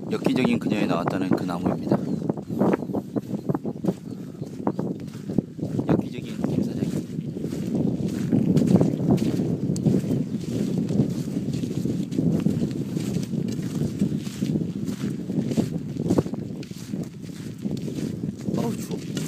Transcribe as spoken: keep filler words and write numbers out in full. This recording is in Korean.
엽기적인 그녀에 나왔다는 그 나무입니다. 엽기적인 김 사장님. 어우 추워.